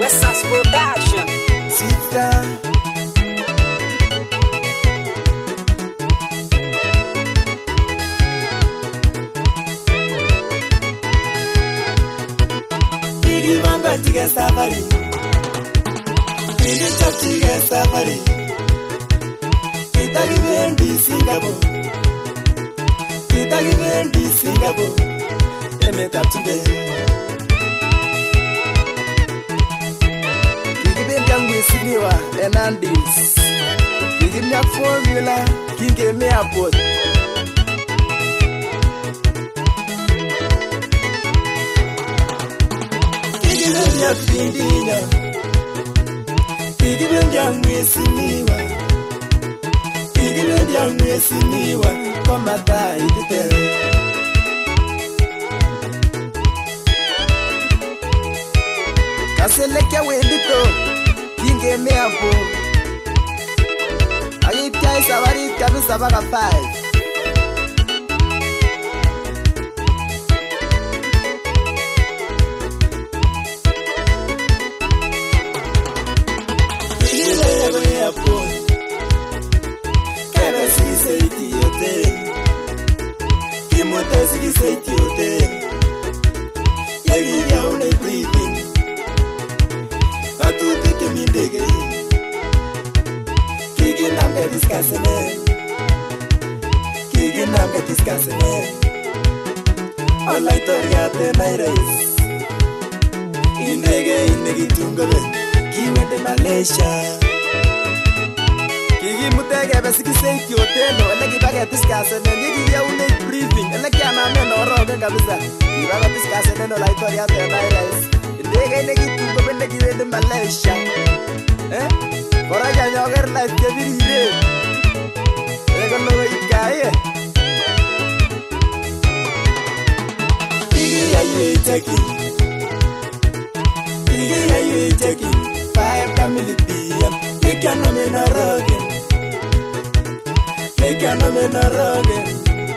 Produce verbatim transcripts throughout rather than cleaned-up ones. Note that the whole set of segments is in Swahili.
Western's production. Sweetstar. Digi Mamba Tiga Safari. Digi Chop Tiga Safari. Kita given di Singapore. Kita given di Singapore. Eme tap today. Siniwa Hernandez. You give me a formula, you give me a boat. You give me a Fidina. You give me a Siniwa. You give me a Siniwa. Come and die today. Kaseleke wendito. Give me a book. I eat guys, I eat cabins about a five. You never a book. Can I see say to your day? You must say to your day. You're only breathing. Kiki nambe discussing Kiki nambe discussing All I told you the night is Indege indegi tungobe Kiwe de Malaysia Kiki mutege besiki say to hotel Eleki baga discussing Nigi ya ule breathing Eleki aname no roge kabisa Ibaga discussing All I told you the night is Indege indegi tungobe Nigi we de Malaysia Eh? Kora ya nyoger la tebirire. Ego no ikaye. Igi ya you taking. Igi ya you taking. Five family PM. You can no me no rogen. You can no me no rogen.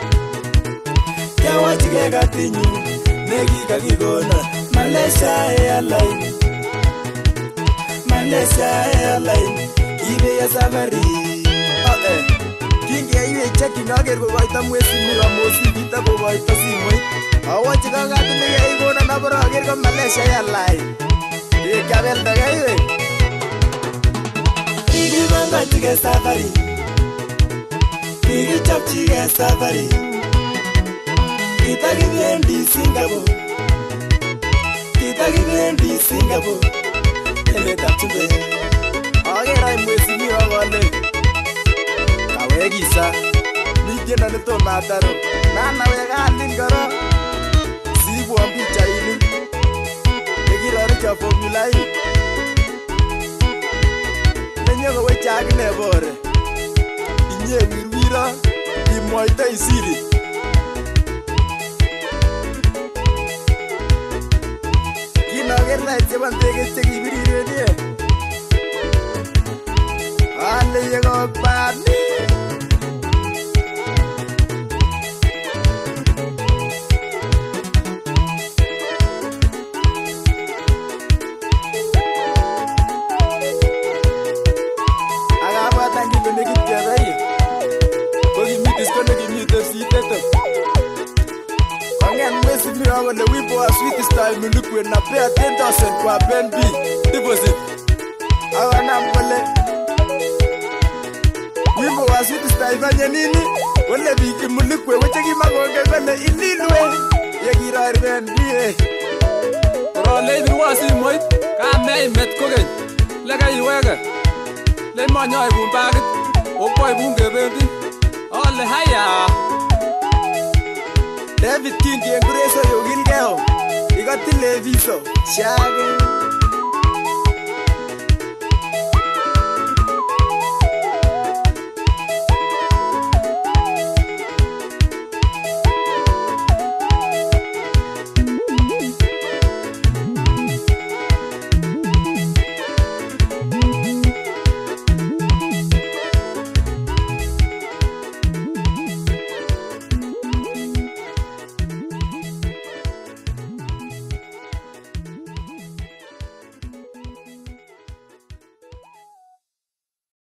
Kawa chige gatinyu. Negi kagigona. Malaysia airline. Malaysia airline. Ibe ya safari. Oh eh. Kingi ya iwe cheki nager kubaita mwesi mira mosi vita kubaita simwe. Awa chika ngati nige igona nabara ager ka Malaysia airline. Ye kabel daga iwe. Digi Mamba Tiga Safari. Digi Chop Tiga Safari. Kita given di Singapore. Kita given di Singapore. Eme tap today. Agera mwezi mi wale. Kawe gisa. Nije na neto mataro. Na na we galin garo. Sibu ambi chaini. Egira richa formula hii. Nenyo we chagi ne bore. Inye wirwira. Imoita isiri. Kinager na cheban tege chegi birire die. Ale yego pani. Aga bata ngi bene ki tere. Kogi mi diskono ki mi de siteto. Wangen mwesi mi wango le wipo a Sweetstar mulukwe na pay ten thousand kwa B N B deposit. Awa na mbole. Wimbo wa Sweetstar ifanye nini? Wale biki mulukwe wacheki magonge kwele inilwe. Yegira B N B eh. Role ni wasi moy ka me met kogen. Lega iwega. Le manyo ay bumbagit. Opo ibunge bendi. Ole haya. David King y Engreso y Ogilgeo. Y got the Leviso. Shaggy.